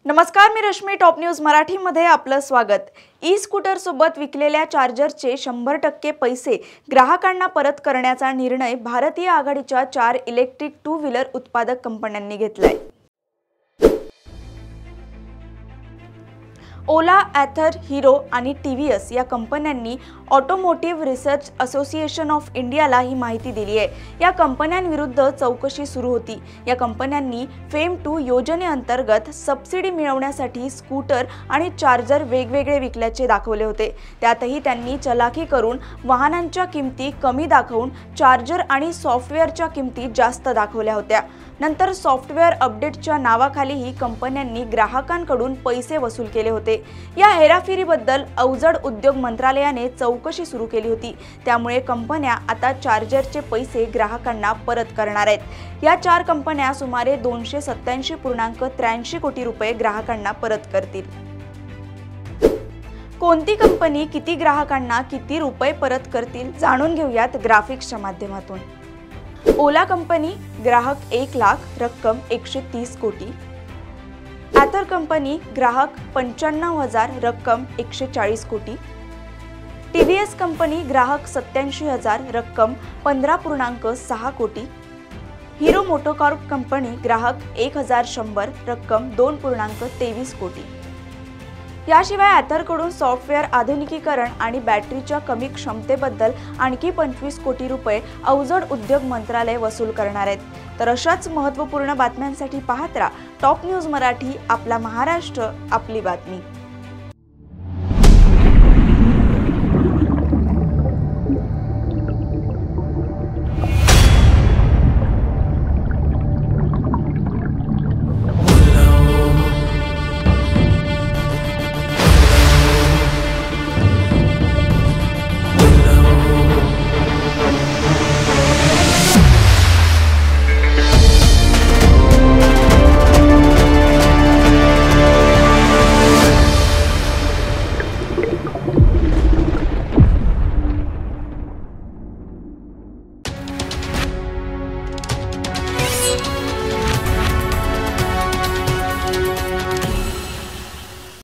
नमस्कार, मी Rashmi top news मराठीमध्ये आपलं स्वागत। ई स्कूटर सोबत विकलेल्या चार्जरचे 100% पैसे ग्राहकांना परत करण्याचा निर्णय भारतीय आघाडीच्या 4 इलेक्ट्रिक टू व्हीलर उत्पादक कंपन्यांनी घेतलाय। ओला, ॲथर, हिरो आणि टीव्हीएस या कंपन्यांनी ऑटोमोटिव्ह रिसर्च असोसिएशन ऑफ इंडियाला ही माहिती दिली आहे। या कंपन्यांविरुद्ध चौकशी सुरू होती। या कंपन्यांनी फेम 2 योजनेअंतर्गत सबसिडी मिळवण्यासाठी स्कूटर आणि चार्जर वेगवेगळे विकल्याचे दाखवले होते। त्यातही त्यांनी चलाखी करून वाहनांच्या किमती कमी दाखवून चार्जर आणि सॉफ्टवेअरच्या किमती जास्त दाखवल्या होत्या। नंतर सॉफ्टवेअर अपडेटच्या नावाखाली ही कंपन्यांनी ग्राहकांकडून पैसे वसूल केले होते। या हेराफेरीबद्दल अवजड उद्योग मंत्रालयाने चौकशी सुरू केली होती। त्यामुळे कंपन्या आता चार्जरचे पैसे ग्राहकांना परत करणार आहेत। या 4 कंपन्या सुमारे 287.83 कोटी रुपये ग्राहकांना परत करतील। कोणती कंपनी किती ग्राहकांना किती रुपये परत करतील जाणून घेऊयात ग्राफिक्सच्या माध्यमातून। ओला कंपनी ग्राहक 1 लाख, रक्कम 130 कोटी। ॲथर कंपनी ग्राहक 95,000, रक्कम 140 कोटी। टीव्हीएस कंपनी ग्राहक 87,000, रक्कम 15.6 कोटी। हिरो मोटोकॉर्प कंपनी ग्राहक 1,100, रक्कम 2.23 कोटी। याशिवाय ॲथरकडून सॉफ्टवेअर आधुनिकीकरण आणि बॅटरीच्या कमी क्षमतेबद्दल आणखी 25 कोटी रुपये अवजड उद्योग मंत्रालय वसूल करणार आहेत। तर अशाच महत्त्वपूर्ण बातम्यांसाठी पाहत राहा टॉप न्यूज मराठी, आपला महाराष्ट्र, आपली बातमी।